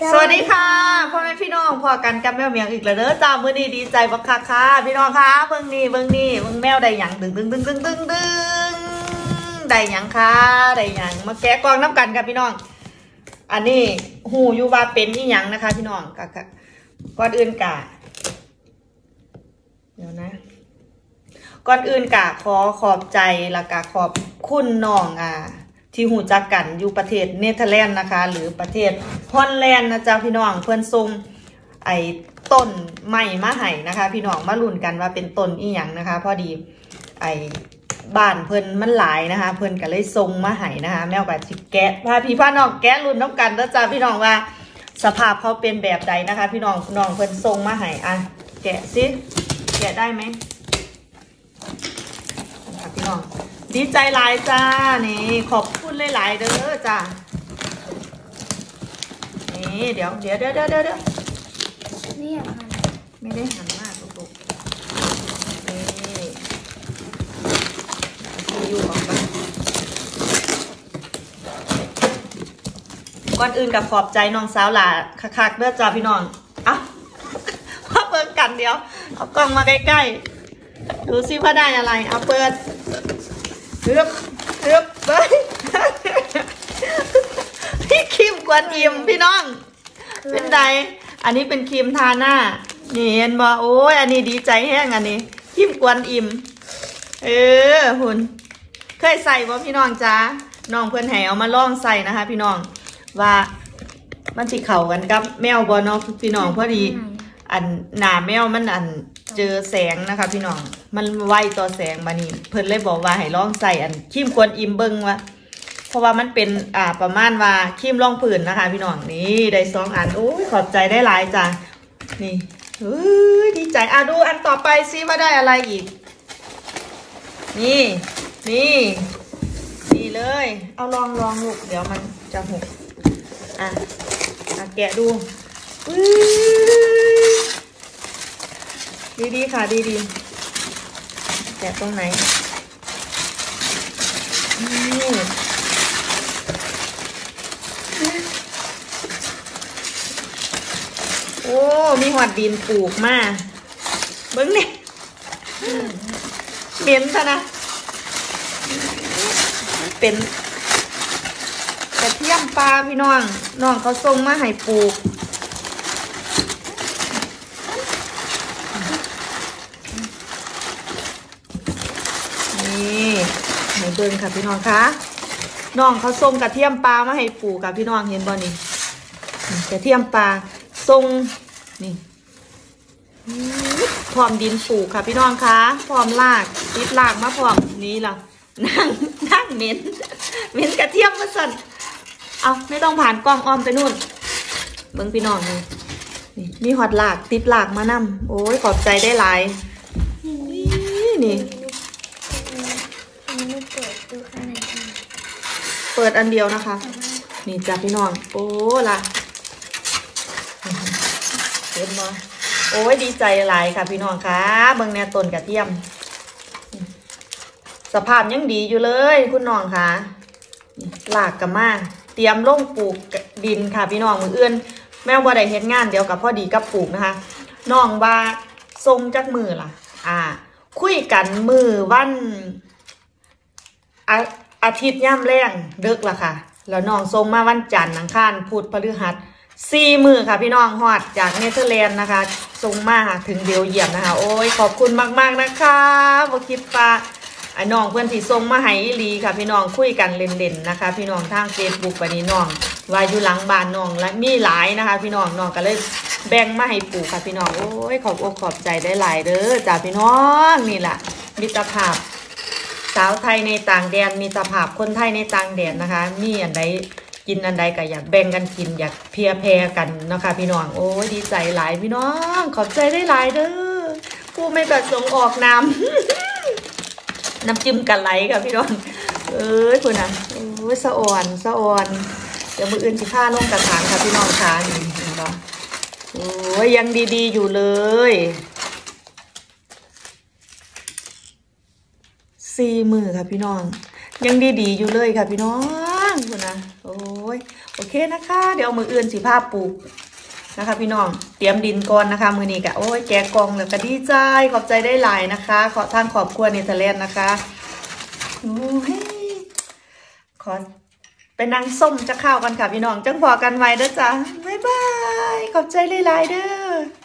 สวัสดีค่ะพ่อแม่พี่น้องพอกันกับแมวเมียงอีกแล้วเด้อจ้ามื้อนี้ดีใจบักคักค่ะพี่น้องค่ะเบิ่งนี่เบิ่งแมวได้หยังดึงได้หยังค่ะได้หยังมาแกะกล่องน้ำกันค่ะพี่น้องอันนี้หูอยู่ว่าเป็นนี่หยังนะคะพี่น้องกะก่อนอื่นกะเดี๋ยวนะก่อนอื่นกะขอบใจแล้วกะขอบคุณน้องที่หูจักกันอยู่ประเทศเนเธอร์แลนด์นะคะหรือประเทศฮอลแลนด์นะจ๊ะพี่น้องเพื่อนทรงไอ้ต้นใหม่มาให้นะคะพี่น้องมาลุ้นกันว่าเป็นต้นอีหยังนะคะพอดีไอ้บ้านเพื่อนมันหลายนะคะเพื่อนก็เลยทรงมาให้นะคะแมวกับจิแกะพาพี่น้องแกะลุ้นน้ำกันนะจ๊ะพี่น้องว่าสภาพเขาเป็นแบบใดนะคะพี่น้องเพื่อนทรงมาให้แกะสิแกะได้ไหมพี่น้องดีใจหลายจ้านี่ขอบคุณหลายๆเด้อจ้านี่เดี๋ยวนี่ไม่ได้หันมากลูกนี่อยู่ออกไปก่อนอื่นกับขอบใจน้องสาวหล่าคักๆเด้อจ้าพี่น้องมาเปิดกันเดี๋ยวเอากล้องมาใกล้ๆดูซิว่าได้อะไรเอาเปิดเฮือบไปพี่ครีมกวนอิ่มพี่น้องเป็นไงอันนี้เป็นครีมทาหน้านี่เห็นบ่โอ้ยอันนี้ดีใจแห้งอันนี้ครีมกวนอิ่มหุ่นเคยใส่บ่พี่น้องจ้าน้องเพื่อนแห่เอามาลองใส่นะคะพี่น้องว่ามันสิเข้ากันกับแมวบ่เนาะพี่น้องพอดีอันหน้าแมวมันเจอแสงนะคะพี่น้องมันไวต่อแสงมานี่เพิ่นเลยบอกว่าให้ลองใส่ครีมกวนอิ่มเบิ้งว่าเพราะว่ามันเป็นประมาณว่าครีมรองผื่นนะคะพี่น้องนี่ได้2 อันโอ้ยขอบใจได้หลายจ้ะนี่ดีใจดูอันต่อไปซิว่าได้อะไรอีกนี่เลยเอาลองลูกเดี๋ยวมันจะหกแกะดูดีค่ะดีแกะตรงไหนโอ้มีหอดดินปลูกมาเบิ้งเนี่ยเหม็นซะนะเป็นกระเทียมปลาพี่น้องเขาส่งมาให้ปลูกให้เบิ่งค่ะพี่น้องคะน้องเขาส่งกระเทียมปลามาให้ปลูกค่ะพี่น้องเห็นบ่นี่กระเทียมปลาส่งนี่พร้อมดินปลูกค่ะพี่น้องคะพร้อมรากติดรากมาพร้อมนี้ล่ะนั่งเหม็นกระเทียมมาสั่นเอาไม่ต้องผ่านกล้องอ้อมไปนู่นเบิ่งพี่น้องนี่มีหอดรากติดรากมานำโอ้ยขอบใจได้หลายนี่เปิดอันเดียวนะคะนี่จ้ะพี่น้องโอ้ล่ะเห็นมั้ยโอ้ยดีใจหลายค่ะพี่น้องค่ะเบิ่งแนวต้นกระเทียมสภาพยังดีอยู่เลยคุณน้องค่ะหลากกับมาเตรียมลงปลูกดินค่ะพี่น้องมืออื่นแม่ว่าได้เฮ็ดงานเดียวกับพอดีกับปลูกนะคะน้องว่าทรงจักมือล่ะคุยกันมือวันอาทิตย์ย่ำแรงเดึกละค่ะแล้วน้องส่งมาวันจันทร์อังคารพุธพฤหัส4 มื้อค่ะพี่น้องฮอดจากเนเธอร์แลนด์นะคะส่งมาถึงเบลเยียมนะคะโอ้ยขอบคุณมากๆนะคะบ่คิดว่าน้องเพื่อนที่ส่งมาให้อีหลีค่ะพี่น้องคุยกันเล่นๆนะคะพี่น้องทาง Facebook วันนี้น้องว่าอยู่หลังบ้านน้องและมีหลายนะคะพี่น้องก็เลยแบ่งมาให้ปลูกค่ะพี่น้องโอ้ยขอบอกขอบใจได้หลายเด้อจ้าพี่น้องนี่แหละมิตรภาพสาวไทยในต่างแดนมีสภาพคนไทยในต่างแดนนะคะมีอันใดกินอันใดก็อยากแบ่งกันกินอยากเพียแพรกันนะคะพี่น้องโอ้ยดีใจหลายพี่น้องขอบใจได้หลายเด้อผู้ไม่ประสงค์ออกนามน้ำจิ้มกันไหลค่ะพี่น้องคุณนะโอ้ยสะอ่อนเดี๋ยวมืออื่นสิผ้าลงกระถางค่ะพี่น้องค่ะนี่เห็นปะโอ้ยยังดีๆอยู่เลย4 มื้อค่ะพี่น้องยังดีๆอยู่เลยค่ะพี่น้องคุณนะโอ้ยโอเคนะคะ เดี๋ยวมืออื่นสิภาพปลูกนะคะพี่น้องเตรียมดินก่อนนะคะมือนี้กะโอ้ยแกะกล่องแล้วก็ดีใจขอบใจได้หลายนะคะขอทางขอบครัวเนเธอร์แลนด์นะคะโอ้ยขอไปนั่งส้มจะข้าวกันค่ะพี่น้องจังพอกันไว้เด้อจ้ะบ๊ายบายขอบใจหลายๆเด้อ